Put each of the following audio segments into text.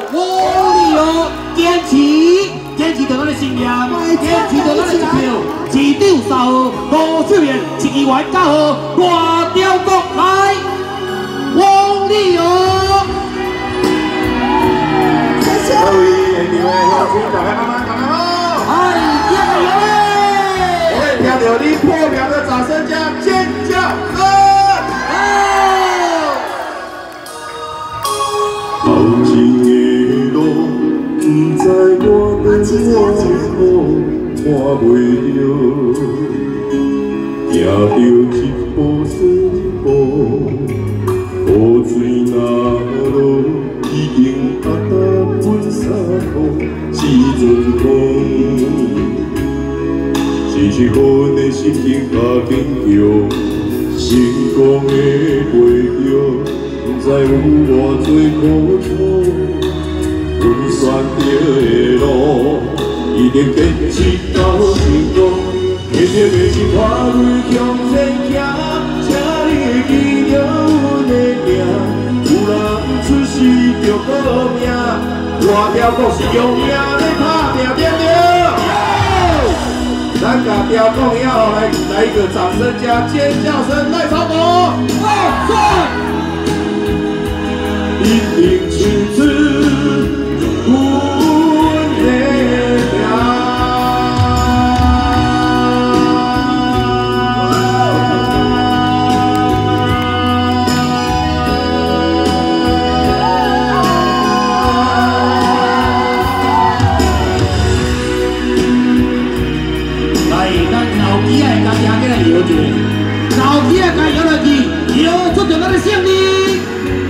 我哦，坚持着咱的信仰，坚持着咱的一票，市长3号高秀燕，7议员9号大雕国来，王力哦。 谢谢。各位现场的乡亲，大家感恩好。 哎，加油嘞！ 我们听到你破表的掌声加尖叫声。后前的路，不知我跟我苦看袂着，行着一步算一步，雨水若落，已经压到阮衫裤，时阵风。是阮的心情较坚强，成功的背后，不知有偌多苦楚。阮选择的路，一定坚持到成功。坚定的心看阮向前行，请你会记着阮的名。有人不出世就保命，大条国是用命在打拼，对不对？咱甲雕讲以后，来一个掌声加尖叫声，赖超博，一定支持阮的命。老弟啊，加油落去，摇出着咱的胜利！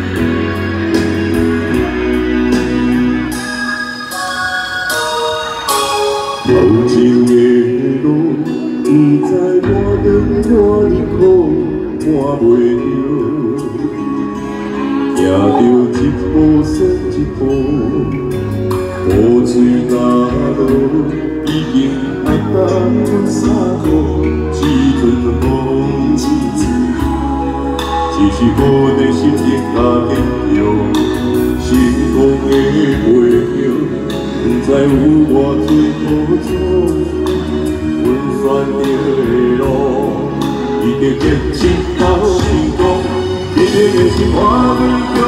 后前的路，不知我长我的苦看袂着，行着一步算一步，雨水若落，已经压到阮衫裤，时阵风。只是阮的心情较坚强，成功的背后，不知有偌多苦楚。阮选择的路，一定坚持到成功。坚定的心看阮。